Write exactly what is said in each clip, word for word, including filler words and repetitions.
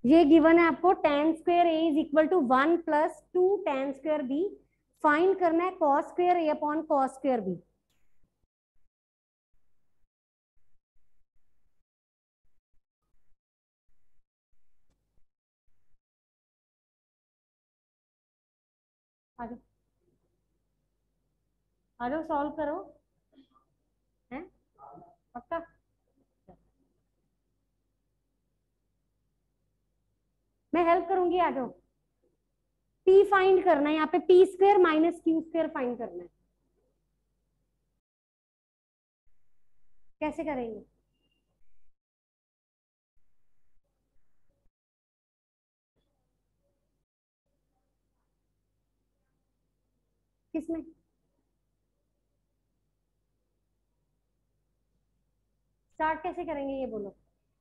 ये गिवन है आपको, ten square A is equal to one plus two ten square B. Find करना है cos square A upon cos square B. आ जाओ आ जाओ, सॉल्व करो। हैं पक्का? मैं हेल्प करूंगी, आ जाओ। पी फाइंड करना है यहाँ पे, P square minus Q square find करना है। कैसे करेंगे? किसमें? स्टार्ट कैसे करेंगे ये बोलो,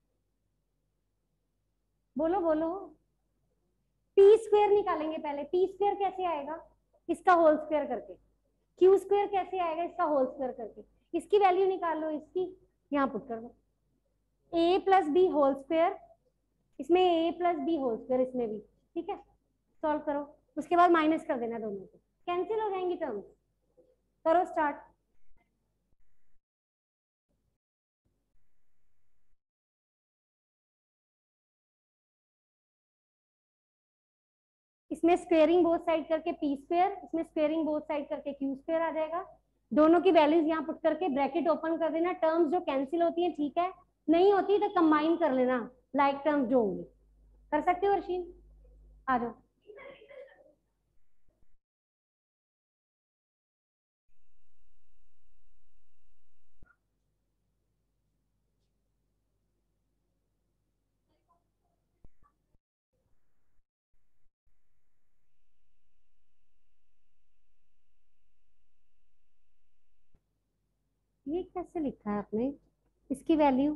बोलो बोलो। पी स्क्वायर निकालेंगे पहले। पी स्क्वायर कैसे आएगा? इसका होल स्क्वायर करके। क्यू स्क्वायर कैसे आएगा? इसका होल स्क्वायर करके। इसकी वैल्यू निकाल लो, इसकी यहाँ पुट कर दो। A plus B whole square, इसमें A plus B whole square, इसमें भी। ठीक है, सॉल्व करो। उसके बाद माइनस कर देना, दोनों को कैंसिल हो जाएंगी टर्म्स। करो स्टार्ट। इसमें स्क्वेयरिंग बोथ साइड करके पी स्क्वायर, इसमें स्क्वेयरिंग बोथ साइड करके क्यू स्क्वायर आ जाएगा। दोनों की वैल्यूज यहाँ पुट करके ब्रैकेट ओपन कर देना। टर्म्स जो कैंसिल होती है ठीक है, नहीं होती तो कंबाइन कर लेना लाइक टर्म्स जो होंगे। कर सकते हो अर्शीन? आ जाओ। ये कैसे लिखा है आपने इसकी वैल्यू?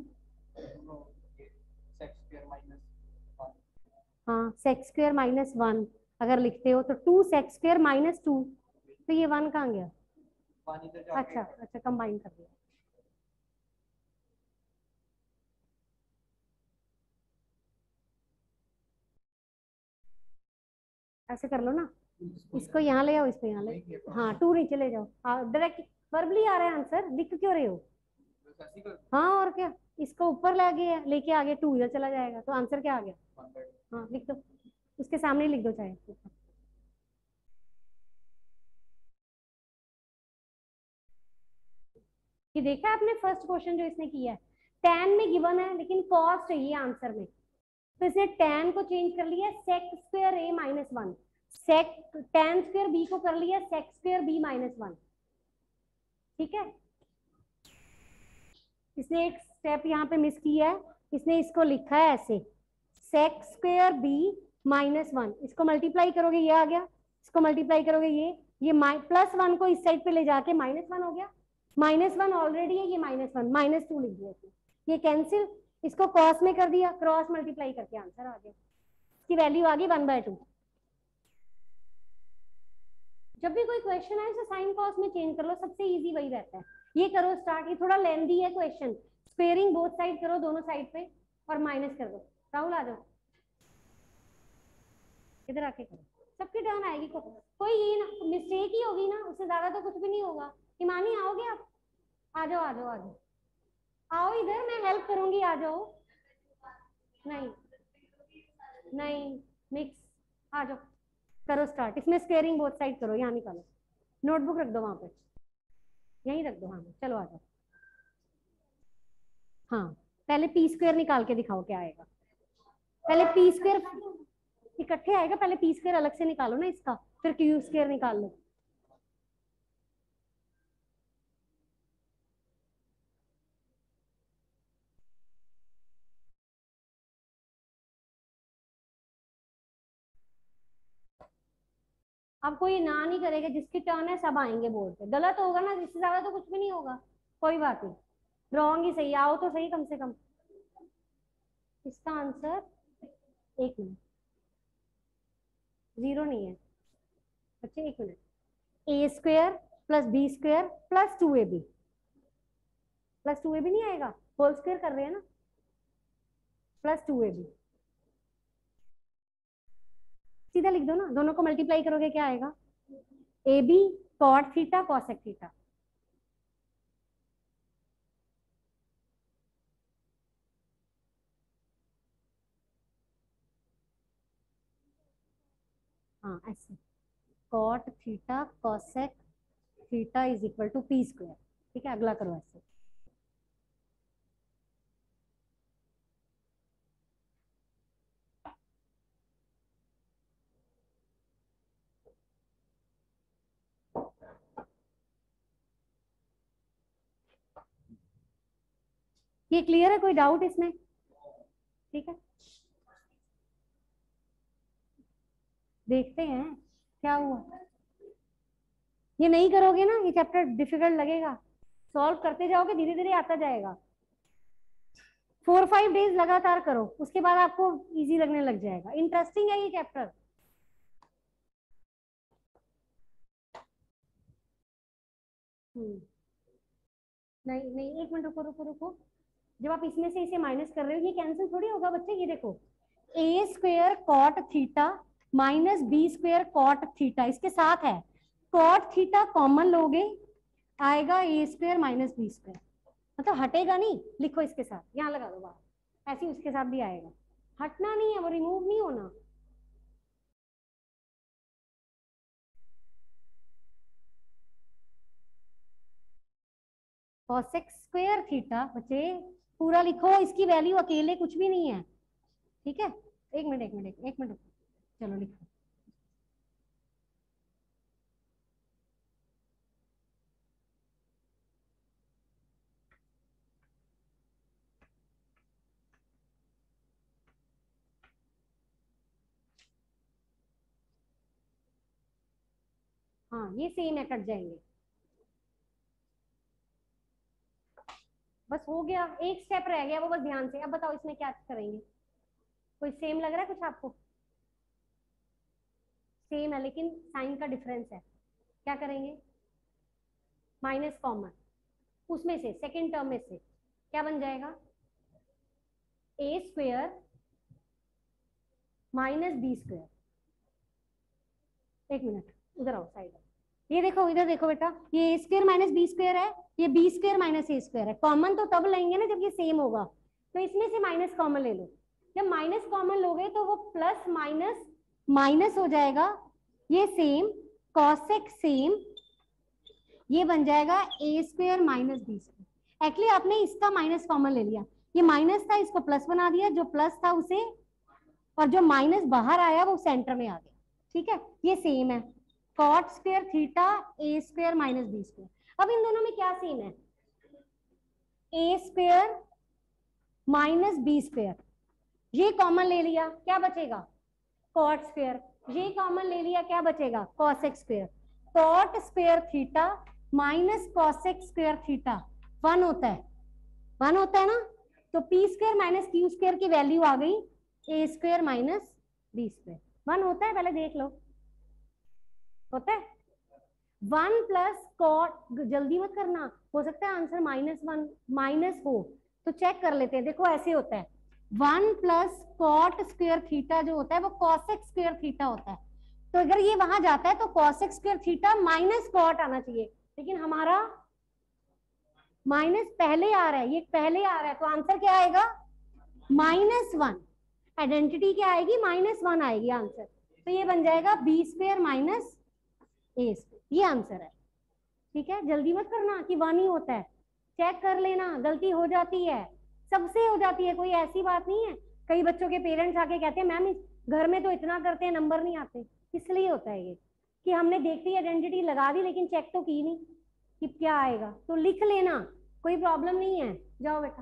हाँ, सेक्स स्क्वायर माइनस वन अगर लिखते हो तो two sec square minus two, तो ये वन कहाँ गया? अच्छा अच्छा, कंबाइन कर दिया। ऐसे कर लो ना, इसको यहाँ ले आओ, इसको यहाँ ले। हाँ, टू नीचे ले जाओ। हाँ, डायरेक्ट वर्बली आ रहा है आंसर, लिख क्यों रहे हो? हाँ और क्या, इसको ऊपर ले गए लेके आगे, टू इधर चला जाएगा, तो आंसर क्या आ गया? हाँ लिख दो, उसके सामने लिख दो चाहे। ये देखा आपने फर्स्ट क्वेश्चन जो इसने किया है, टेन में गिवन है लेकिन कॉस चाहिए आंसर में, तो इसने टेन को चेंज कर लिया sec square A minus one. Sec tan square B को कर लिया sec square B minus one. ठीक है, इसने एक स्टेप यहाँ पे मिस किया है, इसने इसको लिखा है ऐसे, sec square B minus one. इसको मल्टीप्लाई करोगे ये आ गया, इसको मल्टीप्लाई करोगे ये ये प्लस वन को इस साइड पे ले जाके माइनस वन हो गया। माइनस वन ऑलरेडी है, ये माइनस वन, माइनस टू लिख दिया इसने, ये कैंसिल। इसको क्रॉस में कर दिया, क्रॉस मल्टीप्लाई करके आंसर आ गया, इसकी वैल्यू आ गई वन बाय टू। जब भी कोई क्वेश्चन आए तो साइन कॉस में चेंज कर लो, सबसे इजी वही रहता है। ये करो स्टार्ट, ये थोड़ा लेंदी है क्वेश्चन। स्क्वेयरिंग बोथ साइड करो, दोनों साइड पे, और माइनस कर दो। राहुल आ जाओ, इधर आके करो, सबकी टर्न आएगी। को, कोई ये ना मिस्टेक ही होगी ना, उससे ज्यादा तो कुछ भी नहीं होगा। हिमानी आओगे आप? आ जाओ आ जाओ आ जाओ, आओ इधर, मैं हेल्प करूंगी, आ जाओ। नहीं नहीं, मिक्स। आ जाओ, करो स्टार्ट। इसमें स्क्वेयरिंग बोथ साइड करो, यहाँ निकालो, नोटबुक रख दो वहां पे, यहीं रख दो। हाँ चलो आ जाओ। हाँ, पहले पी स्क्वायर निकाल के दिखाओ क्या आएगा। पहले पी स्क्वायर इकट्ठे आएगा, पहले पी स्क्वायर अलग से निकालो ना इसका, फिर क्यू स्क्वायर निकाल लो। अब कोई ना नहीं करेगा, जिसकी टर्न है सब आएंगे बोर्ड पे। गलत होगा ना, जिससे ज्यादा तो कुछ भी नहीं होगा, कोई बात नहीं। रॉन्ग ही सही, आओ तो सही कम से कम। इसका आंसर, एक मिनट, जीरो नहीं है। अच्छा एक minute, A square plus B square plus two A B, plus two A B नहीं आएगा, होल स्क्वायर कर रहे हैं ना, प्लस टू ए बी। सीधा लिख दो ना, दोनों को मल्टीप्लाई करोगे क्या आएगा, A B cot theta cosec theta. हाँ ऐसे, cot theta cosec theta is equal to P square. ठीक है, अगला करो ऐसे। ये क्लियर है, कोई डाउट इसमें? ठीक है, देखते हैं क्या हुआ। ये नहीं करोगे ना, ये चैप्टर डिफिकल्ट लगेगा, सॉल्व करते जाओगे धीरे धीरे आता जाएगा। फोर फाइव डेज लगातार करो, उसके बाद आपको इजी लगने लग जाएगा। इंटरेस्टिंग है ये चैप्टर। हम्म नहीं नहीं, एक मिनट रुको रुको रुको। जब आप इसमें से इसे माइनस कर रहे हो, ये कैंसिल थोड़ी होगा बच्चे। ये देखो, A square cot theta minus B square cot theta इसके साथ है, कॉट थीटा कॉमन लोगे आएगा A square minus B square, मतलब हटेगा नहीं। लिखो इसके साथ, यहाँ लगा दो बाहर, ऐसे ही उसके साथ भी आएगा, हटना नहीं है, वो रिमूव नहीं होना। कॉसेक स्क्वेयर थीटा बच्चे पूरा लिखो, इसकी वैल्यू अकेले कुछ भी नहीं है। ठीक है, एक मिनट एक मिनट एक मिनट चलो लिखो। हाँ ये सेम है, कट जाएंगे। बस हो गया, एक स्टेप रह गया, वो बस ध्यान से। अब बताओ इसमें क्या करेंगे? कोई सेम लग रहा है कुछ आपको? सेम है लेकिन साइन का डिफरेंस है। क्या करेंगे? माइनस कॉमन, उसमें से सेकेंड टर्म में से क्या बन जाएगा, A square minus B square. एक मिनट उधर आओ साइड। ये देखो, इधर देखो बेटा, ये A square minus B square है, ये B square minus A square है। कॉमन तो तब लेंगे ना जब ये सेम होगा, तो इसमें से माइनस कॉमन ले लो। जब माइनस कॉमन लोगे तो वो प्लस माइनस माइनस हो जाएगा, ये सेम कॉसेक सेम, ये बन जाएगा A square minus B square. Actually आपने इसका माइनस कॉमन ले लिया, ये माइनस था इसको प्लस बना दिया, जो प्लस था उसे, और जो माइनस बाहर आया वो सेंटर में आ गया। ठीक है, ये सेम है, cot square theta A square minus B square. अब इन दोनों में क्या सेम है, A square minus B square, ये कॉमन ले लिया, क्या बचेगा, कॉट स्क्वेयर। ये कॉमन ले लिया, क्या बचेगा, cosec square. Cot square theta minus cosec square theta one होता है, वन होता है ना। तो P square minus Q square की वैल्यू आ गई A square minus B square. One होता है, पहले देख लो, होता है वन प्लस कॉट। जल्दी मत करना, हो सकता है आंसर माइनस वन माइनस हो, तो चेक कर लेते हैं। देखो ऐसे होता है, one plus cot square theta जो होता है वो कॉसेक स्क्वेयर थीटा होता है। तो अगर ये वहां जाता है तो cosec square theta minus cot आना चाहिए, लेकिन हमारा माइनस पहले आ रहा है, ये पहले आ रहा है, तो आंसर क्या आएगा, माइनस वन। आइडेंटिटी क्या आएगी, माइनस वन आएगी आंसर। तो ये बन जाएगा B square minus A square, ये आंसर है। ठीक है, जल्दी मत करना कि वन ही होता है, चेक कर लेना, गलती हो जाती है, सबसे हो जाती है, कोई ऐसी बात नहीं है। कई बच्चों के पेरेंट्स आके कहते हैं मैम घर में तो इतना करते हैं नंबर नहीं आते, इसलिए होता है ये कि हमने देखती आइडेंटिटी लगा दी लेकिन चेक तो की नहीं कि क्या आएगा। तो लिख लेना, कोई प्रॉब्लम नहीं है, जाओ बेटा।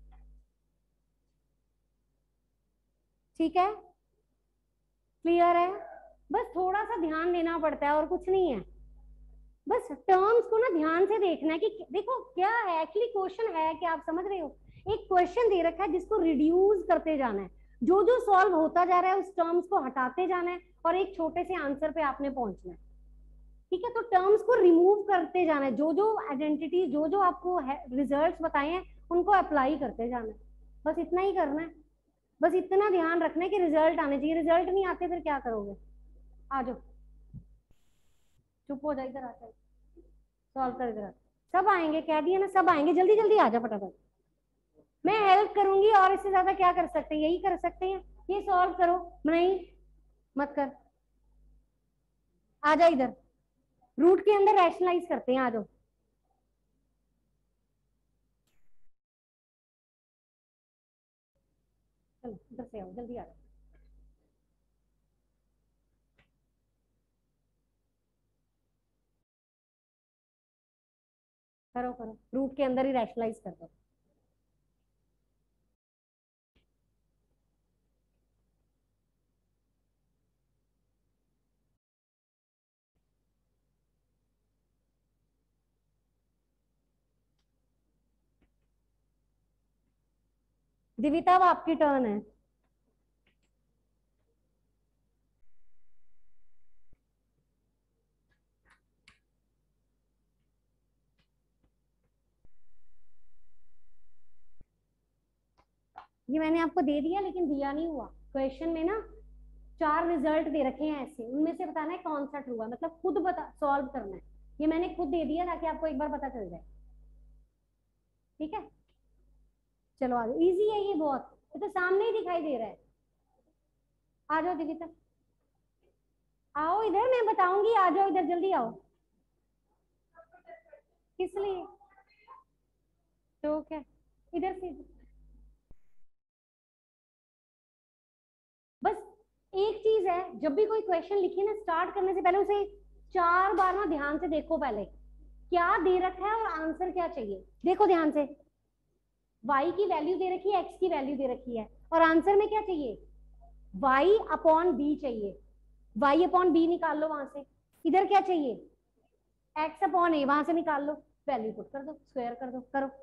ठीक है, क्लियर है? बस थोड़ा सा ध्यान देना पड़ता है और कुछ नहीं है, बस टर्म्स को ना ध्यान से देखना है कि देखो क्या है एक्चुअली क्वेश्चन है, क्या आप समझ रहे हो। एक क्वेश्चन दे रखा है जिसको रिड्यूस करते जाना है, जो जो सॉल्व होता जा रहा है उस टर्म्स को हटाते जाना है और एक छोटे से आंसर पे आपने पहुंचना है। ठीक है, तो टर्म्स को रिमूव करते जाना है, जो जो आइडेंटिटी जो जो आपको रिजल्ट्स बताए हैं उनको अप्लाई करते जाना है, बस इतना ही करना है। बस इतना ध्यान रखना है कि रिजल्ट आने चाहिए, रिजल्ट नहीं आते फिर क्या करोगे। आ जाओ, चुप हो जाए, इधर आ जाए, सॉल्व कर, इधर सब आएंगे, कह दिया ना सब आएंगे, जल्दी जल्दी आ जाओ फटाफट। मैं हेल्प करूंगी और इससे ज्यादा क्या कर सकते हैं, यही कर सकते हैं, ये सॉल्व करो। नहीं मत कर, आ जा इधर, रूट के अंदर रैशनलाइज करते हैं, आ जाओ। चलो इधर से आओ, जल्दी आ जाओ। करो करो, रूट के अंदर ही रैशनलाइज कर दो। दिविता अब आपकी टर्न है। ये मैंने आपको दे दिया लेकिन दिया नहीं हुआ, क्वेश्चन में ना चार रिजल्ट दे रखे हैं ऐसे, उनमें से बताना है कौन सा ट्रू है, मतलब खुद बता सॉल्व करना है। ये मैंने खुद दे दिया ताकि आपको एक बार पता चल जाए, ठीक है। चलो आ जाओ, इजी है ये बहुत, ये तो सामने ही दिखाई दे रहा है। आ जाओ दिविता, आओ इधर, मैं बताऊंगी, आ जाओ इधर, जल्दी आओ। किस लिए? तो क्या, इधर से बस एक चीज है, जब भी कोई क्वेश्चन लिखिए ना, स्टार्ट करने से पहले उसे चार बार ना ध्यान से देखो, पहले क्या दे रखा है और आंसर क्या चाहिए, देखो ध्यान से। y की वैल्यू दे रखी है, x की वैल्यू दे रखी है, और आंसर में क्या चाहिए, y अपॉन बी चाहिए, y अपॉन बी निकाल लो वहां से। इधर क्या चाहिए, x अपॉन ए, वहां से निकाल लो, वैल्यू पुट कर दो, स्क्वायर कर दो, करो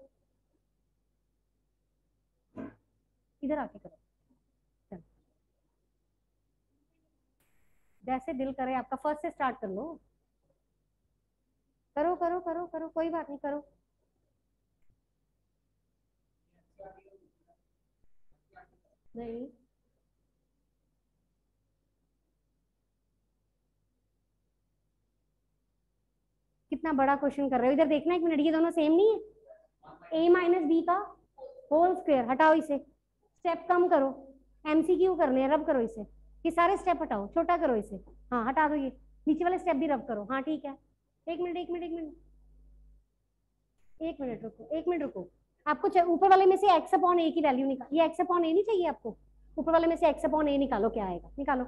इधर आके करो। चलो जैसे दिल करे आपका, फर्स्ट से स्टार्ट कर लो, करो करो करो करो, कोई बात नहीं, करो। नहीं कितना बड़ा क्वेश्चन कर रहे हो, इधर देखना एक मिनट, ये दोनों सेम नहीं है, ए माइनस बी का होल स्क्वायर, हटाओ इसे, स्टेप कम करो, एमसीक्यू करने हैं, रब करो इसे, ये सारे स्टेप हटाओ, छोटा करो इसे, हाँ हटा दो, ये नीचे वाले स्टेप भी रब करो, हाँ ठीक है। एक मिनट एक मिनट एक मिनट एक मिनट रुको, एक मिनट रुको, आपको ऊपर वाले में से एक्स अपॉन ए की वैल्यू निकाल, ये एक्स अपॉन ए नहीं चाहिए आपको, ऊपर वाले में से एक्स अपॉन ए निकालो, क्या आएगा निकालो।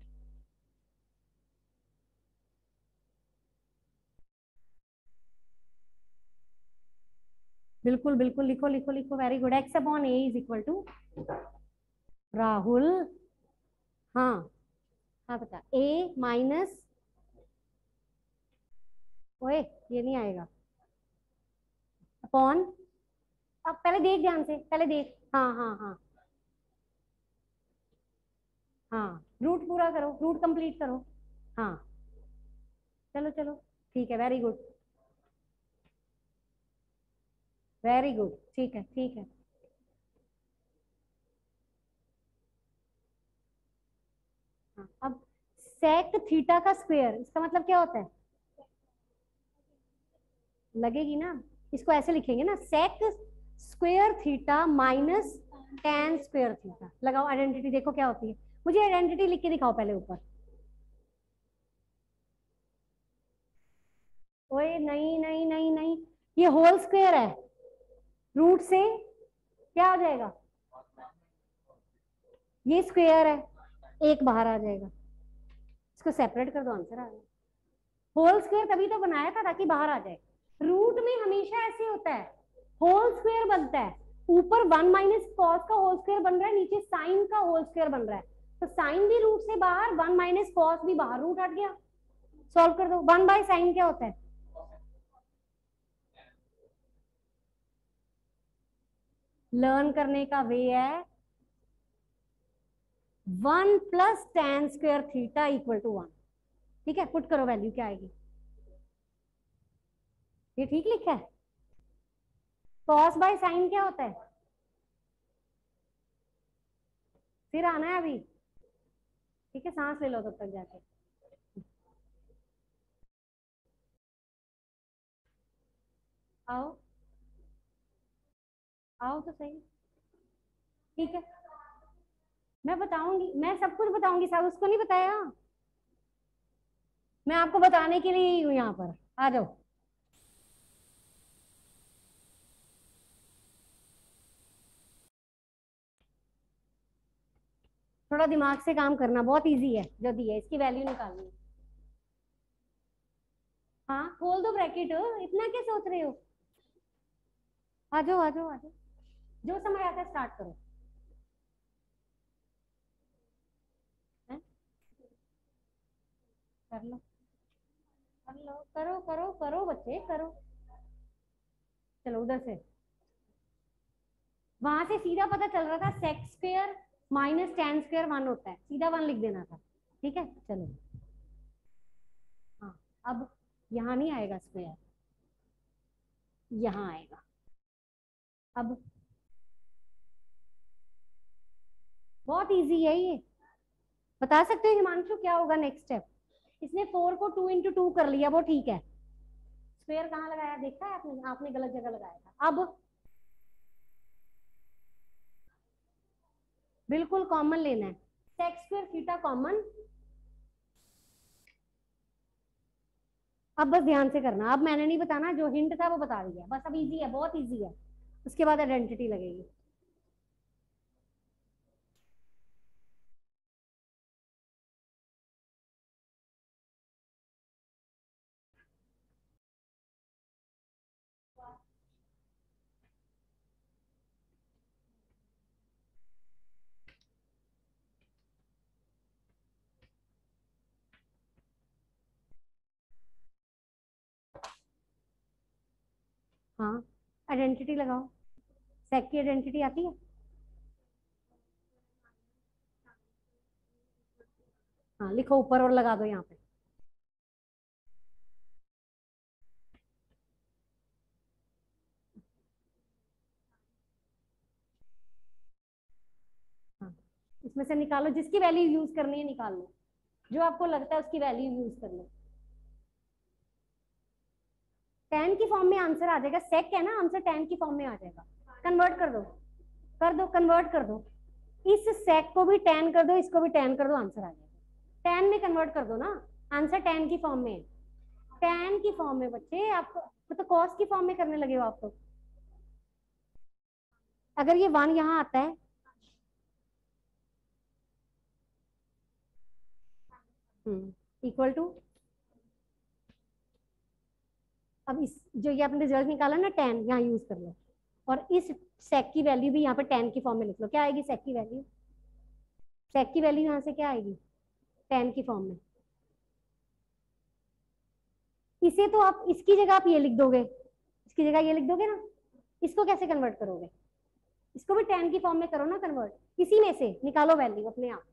बिल्कुल बिल्कुल, लिखो लिखो लिखो, very good, X upon A is equal to, Rahul, हाँ हाँ बता, ए माइनस, ओए ये नहीं आएगा, अपॉन, अब पहले देख ध्यान से, पहले देख, हाँ हाँ हाँ हाँ, रूट पूरा करो, रूट कंप्लीट करो, हाँ चलो चलो, ठीक है, वेरी गुड, वेरी गुड, ठीक है ठीक है। हाँ अब सेक थीटा का स्क्वायर, इसका मतलब क्या होता है, लगेगी ना, इसको ऐसे लिखेंगे ना, sec square theta minus tan square theta, लगाओ आइडेंटिटी, देखो क्या होती है, मुझे आइडेंटिटी लिख के दिखाओ पहले ऊपर। ओए नहीं नहीं नहीं नहीं, ये होल स्क्वायर है, रूट से क्या आ जाएगा, ये स्क्वायर है, एक बाहर आ जाएगा, इसको सेपरेट कर दो, आंसर आ जाएगा। होल स्क्वायर तभी तो बनाया था ताकि बाहर आ जाए, रूट में हमेशा ऐसे होता है, होल स्क्वायर बनता है, ऊपर वन माइनस कॉस का होल स्क्वायर बन रहा है, नीचे साइन का होल स्क्वायर बन रहा है, तो साइन भी रूट से बाहर, वन माइनस कॉस भी बाहर, रूट हट गया, सॉल्व कर दो। वन बाय साइन क्या होता है, लर्न करने का वे है, one plus tan square theta equal to one, ठीक है, पुट करो वैल्यू क्या आएगी, ये ठीक लिखा है। कॉस बाय साइन क्या होता है, फिर आना है अभी, ठीक है, सांस ले लो तब तक जाके, आओ आओ तो सही। ठीक है, मैं बताऊंगी, मैं सब कुछ बताऊंगी साहब, उसको नहीं बताया। मैं आपको बताने के लिए ही हूँ यहाँ पर, आ जाओ। थोड़ा दिमाग से काम करना, बहुत इजी है जो दी है, इसकी वैल्यू निकालनी है। हाँ खोल दो ब्रैकेट, इतना क्या सोच रहे हो। आ जाओ आ जाओ आ जाओ, जो समय आता है स्टार्ट करो। है? कर लो कर लो, करो करो करो बच्चे करो। चलो उधर से, वहां से सीधा पता चल रहा था sec square minus tan square one होता है, सीधा वन लिख देना था। ठीक है चलो। हाँ, अब यहाँ नहीं आएगा स्क्वायर, यहाँ आएगा। अब बहुत इजी है ये, बता सकते हो हिमांशु क्या होगा नेक्स्ट स्टेप। इसने फोर को टू इंटू टू कर लिया, वो ठीक है। स्क्वायर कहाँ लगाया देखा है आपने, आपने गलत जगह लगाया था। अब बिल्कुल कॉमन लेना है, सेक्स स्क्वायर थीटा कॉमन। अब बस ध्यान से करना, अब मैंने नहीं बताना, जो हिंट था वो बता दिया बस। अब इजी है, बहुत इजी है। उसके बाद आइडेंटिटी लगेगी। हाँ आइडेंटिटी लगाओ, सेक की आइडेंटिटी आती है। हाँ लिखो ऊपर और लगा दो यहाँ पे। हाँ इसमें से निकालो, जिसकी वैल्यू यूज करनी है निकाल लो, जो आपको लगता है उसकी वैल्यू यूज कर लो। टेन की फॉर्म में आंसर आ जाएगा, सेक है ना, आंसर टेन की फॉर्म में आ जाएगा। कन्वर्ट कर दो, कर दो कन्वर्ट कर दो, इस सेक को भी टेन कर दो, इसको भी टेन कर दो, आंसर आ जाएगा। टेन में कन्वर्ट कर दो ना, आंसर टेन की फॉर्म में है। टेन की फॉर्म में बच्चे, आपको तो कॉस की फॉर्म में करने लगे हो आप तो। अगर ये वन यहाँ आता है, हम्म इक्वल टू, अब इस जो ये आपने रिजल्ट निकाला ना टेन, यहाँ यूज कर लो, और इस सेक की वैल्यू भी यहाँ पे टेन की फॉर्म में लिख लो। क्या आएगी सेक की वैल्यू, सेक की वैल्यू यहाँ से क्या आएगी, टेन की फॉर्म में। इसे तो आप इसकी जगह आप ये लिख दोगे, इसकी जगह ये लिख दोगे ना। इसको कैसे कन्वर्ट करोगे, इसको भी टेन की फॉर्म में करो ना कन्वर्ट, इसी में से निकालो वैल्यू अपने आप।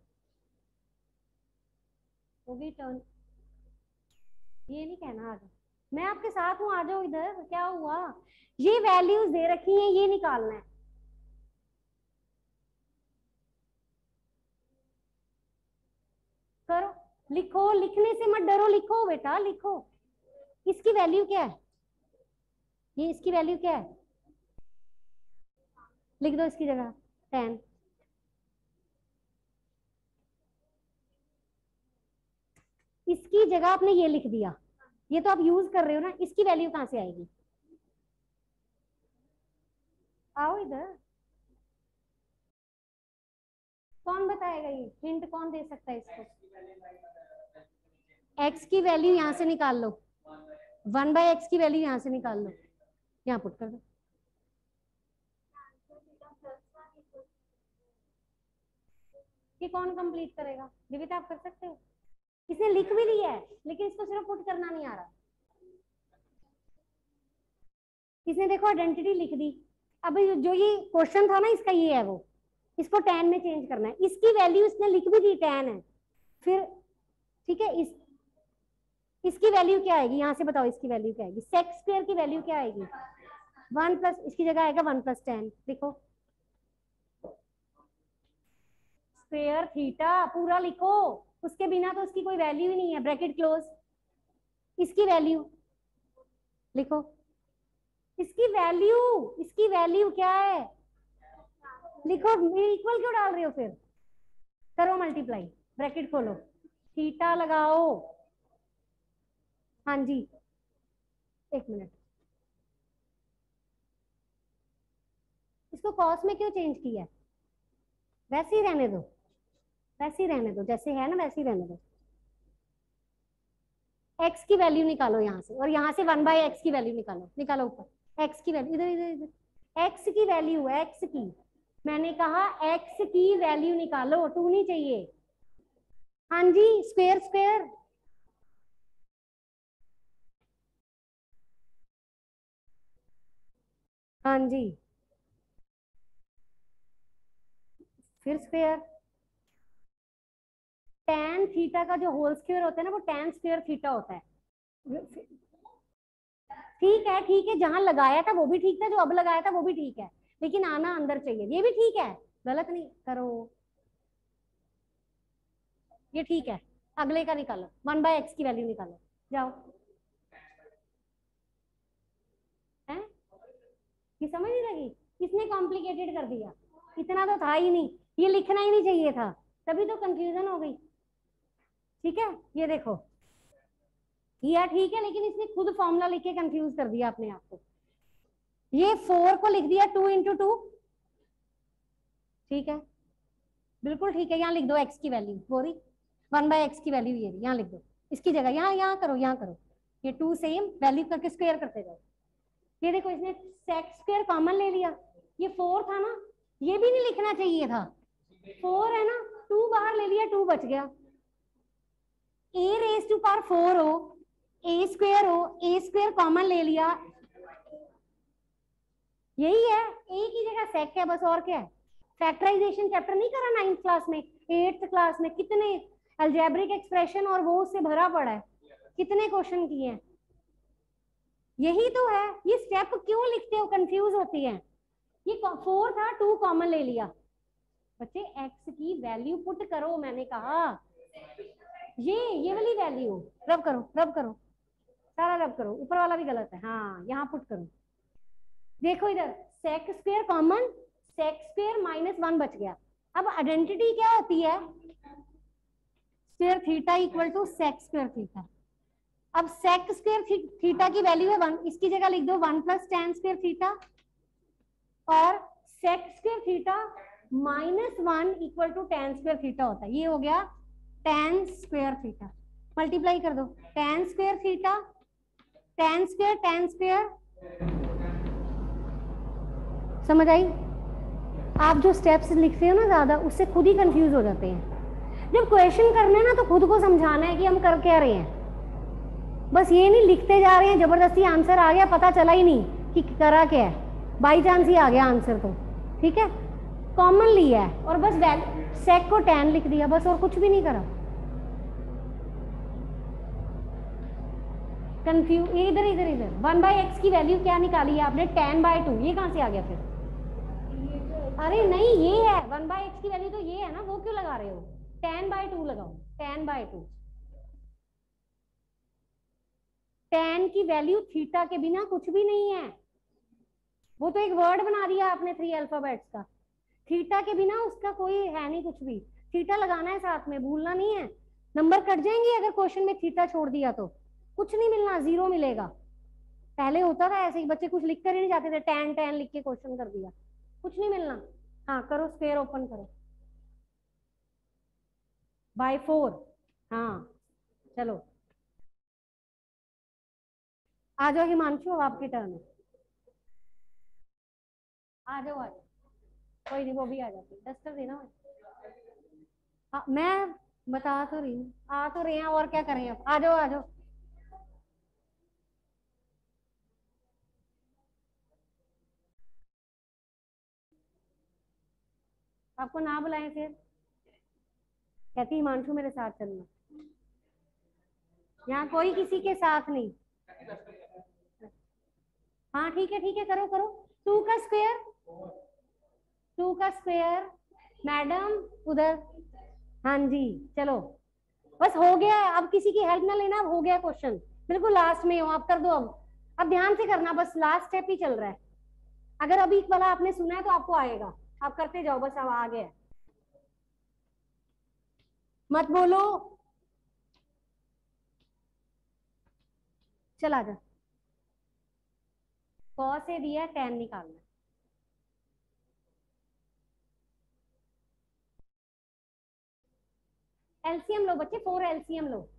होगी टर्न, ये नहीं कहना आ जाओ, मैं आपके साथ हूँ, आ जाओ इधर, क्या हुआ। ये वैल्यूज दे रखी हैं, ये निकालना है। करो, लिखो, लिखने से मत डरो, लिखो बेटा लिखो। इसकी वैल्यू क्या है, ये इसकी वैल्यू क्या है, लिख दो इसकी जगह टेन। इसकी जगह आपने ये लिख दिया, ये तो आप यूज कर रहे हो ना, इसकी वैल्यू कहां से आएगी। आओ इधर, कौन बताएगा, ये हिंट कौन दे सकता है इसको। एक्स की वैल्यू यहां से निकाल लो, वन बाय एक्स की वैल्यू यहां से निकाल लो, यहाँ पुट कर दो। ये कौन कंप्लीट करेगा, दिव्यता आप कर सकते हो। इसने लिख भी लिया है, लेकिन इसको सिर्फ पुट करना नहीं आ रहा। इसने देखो आइडेंटिटी लिख दी, अब जो ये क्वेश्चन था ना इसका, ये है वो, इसको टेन में चेंज करना है। इसकी वैल्यू इसने लिख भी दी टेन है, फिर ठीक है। इस इसकी वैल्यू क्या आएगी, यहां से बताओ इसकी वैल्यू क्या आएगी, सेक्स स्क्वायर की वैल्यू क्या आएगी, वन प्लस, इसकी जगह आएगा वन प्लस टेन। देखो स्क्वायर थीटा पूरा लिखो, उसके बिना तो उसकी कोई वैल्यू ही नहीं है, ब्रैकेट क्लोज। इसकी वैल्यू लिखो, इसकी वैल्यू, इसकी वैल्यू क्या है, लिखो। इक्वल क्यों डाल रहे हो फिर, करो मल्टीप्लाई, ब्रैकेट खोलो, थीटा लगाओ। हाँ जी, एक मिनट, इसको कॉस में क्यों चेंज किया है, वैसे ही रहने दो, वैसे ही रहने दो, जैसे है ना वैसे ही रहने दो। एक्स की वैल्यू निकालो यहाँ से, और यहाँ से वन बाय एक्स की वैल्यू निकालो, निकालो ऊपर एक्स की वैल्यू, इधर इधर इधर, एक्स की वैल्यू, एक्स की, मैंने कहा एक्स की वैल्यू निकालो, टू नहीं चाहिए। हाँ जी, स्क्वायर स्क्वायर, हाँ जी, फिर स्क्वायर, टेन थीटा का जो होल स्क्वायर होता है ना वो टेन स्क्वायर थीटा होता है। ठीक है ठीक है, जहां लगाया था वो भी ठीक था, जो अब लगाया था वो भी ठीक है, लेकिन आना अंदर चाहिए, ये भी ठीक है, गलत नहीं करो, ये ठीक है। अगले का निकालो, वन बाय एक्स की वैल्यू निकालो, जाओ। है, ये समझ नहीं लगी, किसने कॉम्प्लिकेटेड कर दिया, इतना तो था ही नहीं, ये लिखना ही नहीं चाहिए था, तभी तो कंफ्यूजन हो गई। ठीक है, ये देखो, किया ठीक है, लेकिन इसने खुद फॉर्मूला लिख के कंफ्यूज कर दिया अपने आप को। ये फोर को लिख दिया टू इंटू टू, ठीक है, बिल्कुल ठीक है, यहाँ लिख दो एक्स की वैल्यू, बोरी वन बाय एक्स की वैल्यू ये यहाँ लिख दो, इसकी जगह यहाँ यहाँ करो, यहाँ करो, ये टू सेम वैल्यू करके स्क्वायर करते जाओ। ये देखो, इसने सेक स्क्वायर कॉमन ले लिया, ये फोर था ना, ये भी नहीं लिखना चाहिए था, फोर है ना, टू बाहर ले लिया, टू बच गया, A raise to power four हो, ए स्क्वायर हो, ए स्क्वायर कॉमन ले लिया, यही है, ए की जगह सेक है बस, और क्या है। फैक्टराइजेशन चैप्टर नहीं करा नाइन्थ क्लास में, एट्थ क्लास में, कितने अलजेब्रिक एक्सप्रेशन और वो उससे भरा पड़ा है, कितने क्वेश्चन किए हैं, यही तो है। ये स्टेप क्यों लिखते हो, कंफ्यूज होती है। ये फोर था, टू कॉमन ले लिया, बच्चे एक्स की वैल्यू पुट करो, मैंने कहा ये ये वाली वैल्यू रब करो, रब करो, सारा रब करो, ऊपर वाला भी गलत है, हाँ यहाँ पुट करो। देखो इधर, sec square common, sec square minus one बच गया। अब आइडेंटिटी क्या होती है, square theta equal to sec square theta. अब सेक स्क्वायर थीटा की वैल्यू है वन, इसकी जगह लिख दो one plus tan square theta, और sec square theta minus one equal to ten square theta होता है, ये हो गया टेन स्क्वायर थीटा। मल्टीप्लाई कर दो, tan square theta, tan square, tan square, समझ आई। आप जो स्टेप्स लिखते हो ना ज्यादा, उससे खुद ही कंफ्यूज हो जाते हैं। जब क्वेश्चन करने ना तो खुद को समझाना है कि हम कर क्या रहे हैं, बस ये नहीं लिखते जा रहे हैं, जबरदस्ती आंसर आ गया, पता चला ही नहीं कि करा क्या है, बाई चांस ही आ गया आंसर, तो ठीक है, कॉमन लिया है और बस सेक को टेन लिख दिया, बस और कुछ भी नहीं करा। कंफ्यूज, इधर इधर इधर, वन बाई एक्स की वैल्यू क्या निकाली है आपने, टेन बाई टू, ये कहां से आ गया फिर, अरे नहीं ये है वन बाई एक्स की वैल्यू, तो ये है ना, वो क्यों लगा रहे हो, टेन बाई टू लगाओ, टेन बाई टू, टेन की वैल्यू थीटा के बिना कुछ भी नहीं है, वो तो एक वर्ड बना दिया आपने थ्री अल्फाबेट्स का, थीटा के बिना उसका कोई है नहीं कुछ भी, थीटा लगाना है साथ में, भूलना नहीं है, नंबर कट जाएंगे अगर क्वेश्चन में थीटा छोड़ दिया तो, कुछ नहीं मिलना, जीरो मिलेगा। पहले होता था ऐसे ही, बच्चे कुछ लिख कर ही नहीं जाते थे, टेन टेन लिख के क्वेश्चन कर दिया, कुछ नहीं मिलना। हाँ करो, स्क्वायर ओपन करो, बाय फोर, हाँ चलो आ जाओ हिमांशु, अब आपकी टर्न है, आ जाओ आ जाओ, कोई नहीं वो भी आ जाती, डस्टर देना। हाँ मैं बता तो रही हूँ, आ तो रहे हैं, और क्या करें अब, आ जाओ आ जाओ। आपको ना बुलाएं फिर, कहती हिमांशु मेरे साथ चलना, यहाँ कोई किसी के साथ नहीं। हाँ ठीक है ठीक है, करो करो, टू का स्क्वायर, टू का स्क्वायर, मैडम उधर, हाँ जी चलो, बस हो गया, अब किसी की हेल्प ना लेना, अब हो गया क्वेश्चन, बिल्कुल लास्ट में हो आप, कर दो अब, अब ध्यान से करना, बस लास्ट स्टेप ही चल रहा है। अगर अभी वाला आपने सुना है तो आपको आएगा, आप करते जाओ, बस अब आ गया, मत बोलो, चला जा। कॉस ए दिया है, टेन निकालना है। एलसीएम लो बच्चे, फोर एलसीएम लो।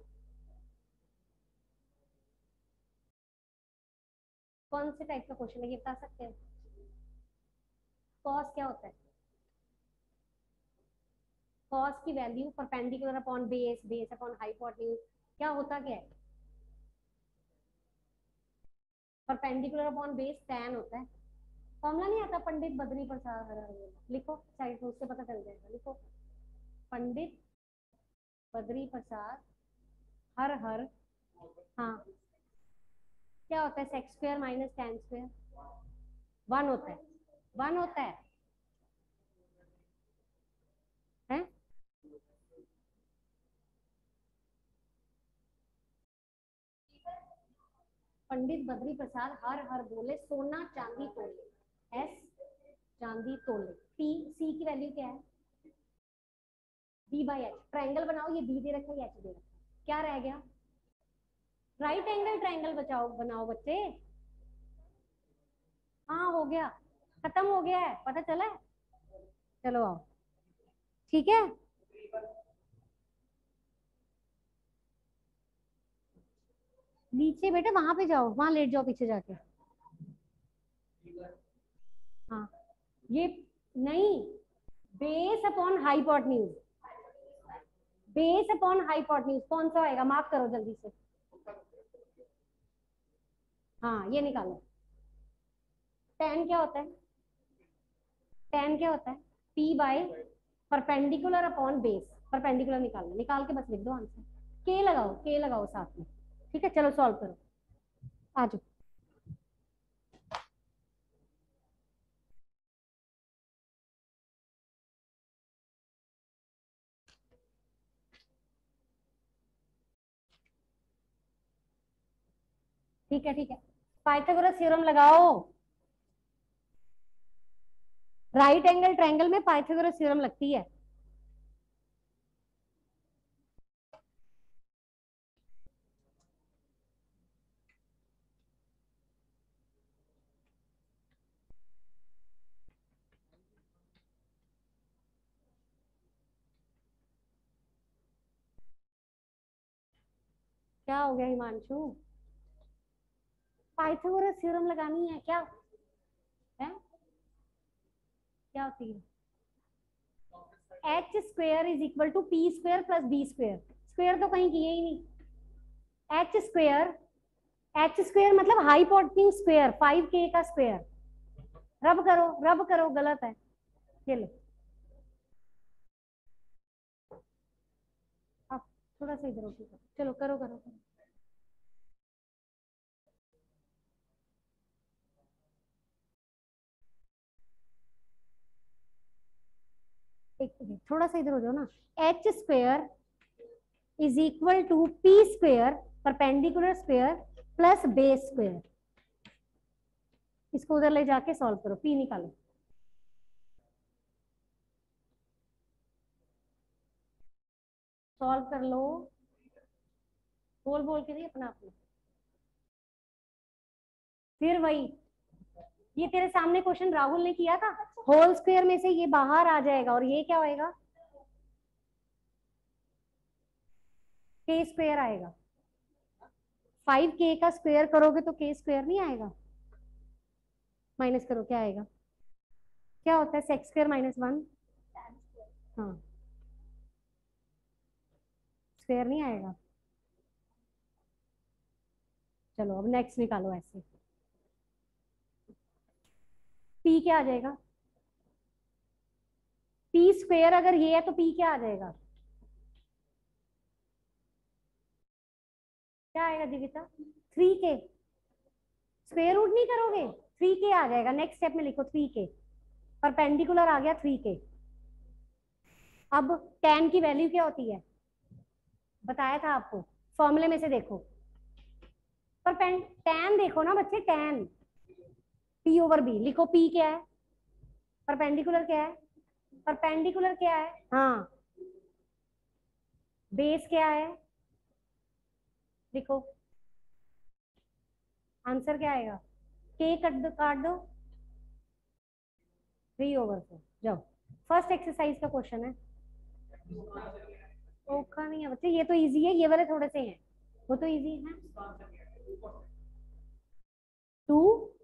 कौन से टाइप का क्वेश्चन है ये बता सकते हैं? कॉस क्या होता है? कॉस की value perpendicular upon base, base upon hypotenuse, क्या होता क्या है? परपेंडिकुलर अपॉन बेस टेन होता है। फॉर्मूला नहीं आता, पंडित बद्री प्रसाद, लिखो साइड में, उससे पता चल जाएगा, लिखो पंडित बद्री प्रसाद हर हर, हाँ क्या होता है? Sec square minus tan square, one होता है, वन होता है, है? पंडित बद्री प्रसाद हर हर बोले सोना चांदी तोले, एस चांदी तोले, पी सी की वैल्यू क्या है? B by H. ट्राइंगल बनाओ, ये बी दे रखा है, एच दे रखा है, क्या रह गया? राइट एंगल ट्राइंगल बचाओ, बनाओ बच्चे। हाँ हो गया, खत्म हो गया है, पता चला है? चलो आओ, ठीक है। नीचे बेटे वहां पे जाओ, वहां लेट जाओ पीछे जाके। हाँ ये नहीं, base upon hypotenuse, base upon hypotenuse कौन सा आएगा? मार्क करो जल्दी से। हाँ ये निकालो। टेन क्या होता है? टेन क्या होता है? P by perpendicular upon base, perpendicular निकालना, निकाल के बस लिख दो आंसर। के लगाओ, के लगाओ साथ में, ठीक है। चलो सॉल्व करो, आ जाओ। ठीक है ठीक है, पाइथागोरस थ्योरम लगाओ। राइट एंगल ट्रायंगल में पाइथागोरस थ्योरम लगती है। क्या हो गया हिमांशु? पाइथागोरस थ्योरम लगानी है क्या है? क्या होती है? H square is equal to P square plus B square, square तो कहीं किए ही नहीं। एच स्क्वेयर, एच स्क्वेयर मतलब हाइपोटेन्यूज स्क्वेयर, फाइव के का स्क्वेयर। रब करो, रब करो, गलत है। ये लो, आप थोड़ा सा इधर उठो, चलो करो करो करो। एक थोड़ा सा इधर हो जाओ ना। H square is equal to P square perpendicular square plus base square. इसको उधर ले जाके सॉल्व करो, पी निकालो। सॉल्व कर लो, बोल बोल के नहीं अपना अपना। फिर वही, ये तेरे सामने क्वेश्चन राहुल ने किया था, होल स्क्वायर में से ये बाहर आ जाएगा और ये क्या होएगा? के स्क्वायर आएगा। फाइव के का स्क्वायर करोगे तो के स्क्वायर नहीं आएगा? माइनस करो, क्या आएगा? क्या होता है सेक्स स्क्वायर माइनस वन? हाँ स्क्वायर नहीं आएगा। चलो अब नेक्स्ट निकालो ऐसे, पी क्या आ जाएगा? पी स्क्वायर अगर ये है तो पी क्या आ जाएगा? क्या आएगा जीविता? थ्री के। स्क्वायर रूट नहीं करोगे, थ्री के आ जाएगा। नेक्स्ट स्टेप में लिखो थ्री के, परपेंडिकुलर आ गया थ्री के। अब टेन की वैल्यू क्या होती है? बताया था आपको, फॉर्मूले में से देखो, पर टैन देखो ना बच्चे, टैन पी ओवर बी लिखो। पी क्या है? परपेंडिकुलर क्या है? परपेंडिकुलर क्या है? हाँ, बेस क्या है? लिखो, आंसर क्या आएगा? के कट दो, काट दो, थ्री ओवर फोर। जाओ, फर्स्ट एक्सरसाइज का क्वेश्चन है। ओखा नहीं है बच्चे, ये तो इजी है, ये वाले थोड़े से हैं, वो तो इजी है। To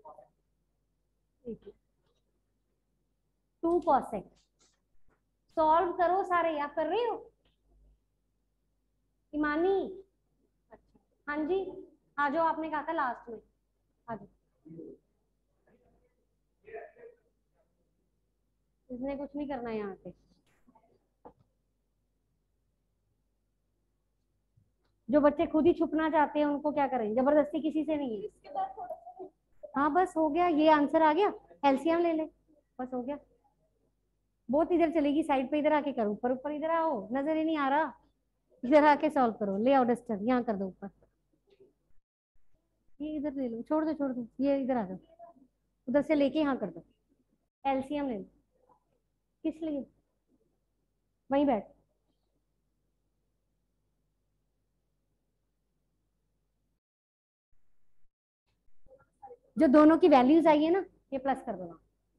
to cosec. सॉल्व करो सारे, आप कर रहे हो इमानी? अच्छा हाँ जी, आ जाओ, आपने कहा था लास्ट में, आ जाओ। इसने कुछ नहीं करना है यहाँ पे। जो बच्चे खुद ही छुपना चाहते हैं उनको क्या करें, जबरदस्ती किसी से नहीं है। हाँ बस हो गया, ये आंसर आ गया, एलसीएम ले ले, बस हो गया। बहुत इधर चलेगी साइड पे, इधर आके करो, ऊपर ऊपर इधर आओ, नजर ही नहीं आ रहा, इधर आके सॉल्व करो। ले आओ डस्टर, यहाँ कर दो ऊपर, ये इधर ले लो, छोड़ दो छोड़ दो, ये इधर आ जाओ, उधर से लेके यहाँ कर दो। एलसीएम ले लो, किस लिए? वहीं बैठ। जो दोनों की वैल्यूज आई है ना, ये प्लस कर दो।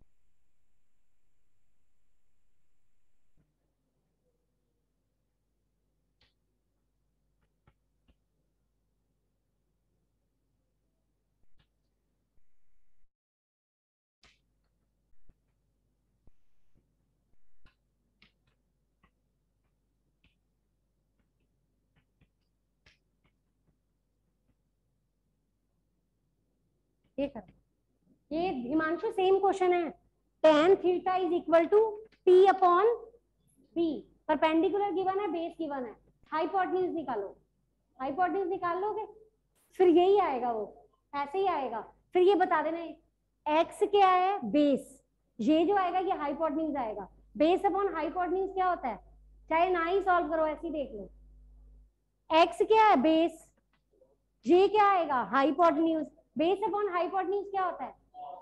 ये कर, ये हिमांशु सेम क्वेश्चन है। Tan theta is equal to P upon B. Perpendicular given है, बेस गिवन है, हाइपोटेन्यूज निकालो। हाइपोटेन्यूज निकाल लोगे, फिर यही आएगा, वो ऐसे ही आएगा। फिर ये बता देना एक्स क्या है, बेस, ये जो आएगा ये हाइपोटेन्यूज आएगा। बेस अपॉन हाइपोटेन्यूज क्या होता है, चाहे ना ही सॉल्व करो, ऐसे ही देख लो। एक्स क्या है, बेस, ये क्या आएगा, हाइपोटेन्यूज। बेस अपॉन हाइपोटेन्यूज क्या होता है?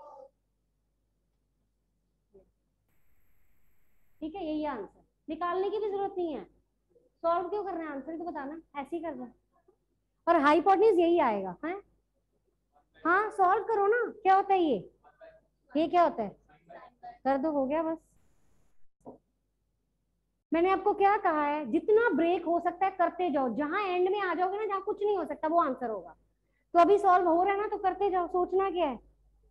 ठीक है, यही आंसर, निकालने की भी जरूरत नहीं है। सॉल्व क्यों करना है, आंसर तो बताना, ऐसे ही करना। और हाइपोटेन्यूज यही आएगा है। हाँ सॉल्व करो ना, क्या होता है ये, ये क्या होता है, कर दो, हो गया बस। मैंने आपको क्या कहा है, जितना ब्रेक हो सकता है करते जाओ, जहां एंड में आ जाओगे ना, जहां कुछ नहीं हो सकता, वो आंसर होगा। तो अभी सॉल्व हो रहा है ना, तो करते जाओ, सोचना क्या है।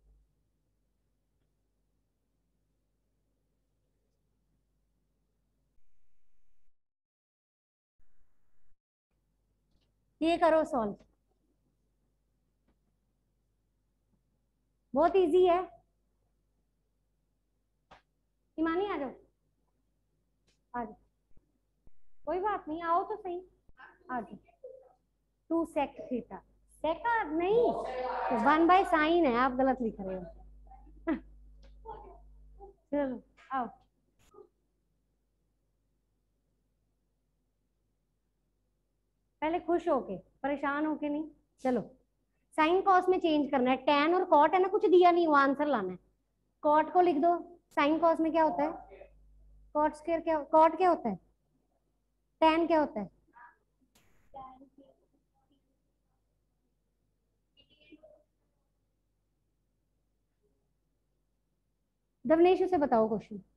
ये करो सॉल्व, बहुत इजी है। ईमानी आ जाओ, आ जाओ, कोई बात नहीं, आओ तो सही, आ जाओ। टू सेक थीटा, सेका नहीं, वन बाय साइन है, आप गलत लिख रहे हो। चलो आओ, पहले खुश होके, परेशान होके नहीं। चलो, साइन कॉस में चेंज करना है, टेन और कॉट है ना, कुछ दिया नहीं, वो आंसर लाना है। कॉट को लिख दो, साइन कॉस में क्या होता है, कॉट स्क्वायर क्या, कॉट क्या होता है, टेन क्या होता है? दवनेश से बताओ क्वेश्चन।